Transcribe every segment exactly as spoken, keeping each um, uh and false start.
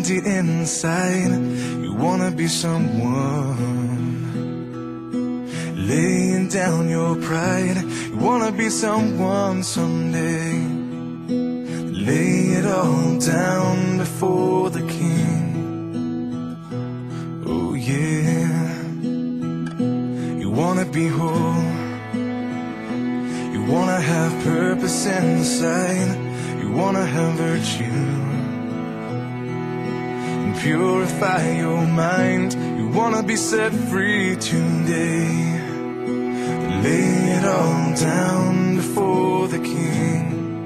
emptied inside. You wanna be someone, laying down your pride. You wanna be someone someday. Lay it all down before the King. Oh yeah. You wanna be whole, you wanna have purpose inside. You wanna have virtue and purify your mind. You wanna be set free today. Lay it all down before the King.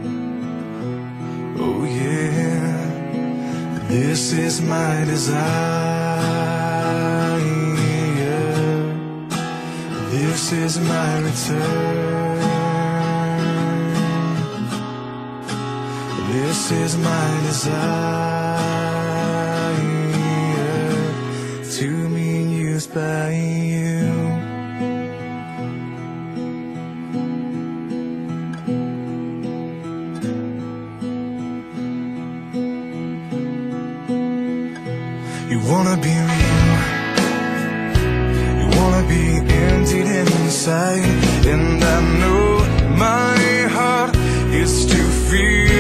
Oh yeah. This is my desire, this is my return. This is my desire, to be used by you. You wanna be real, you wanna be emptied inside. And I know my heart is to feel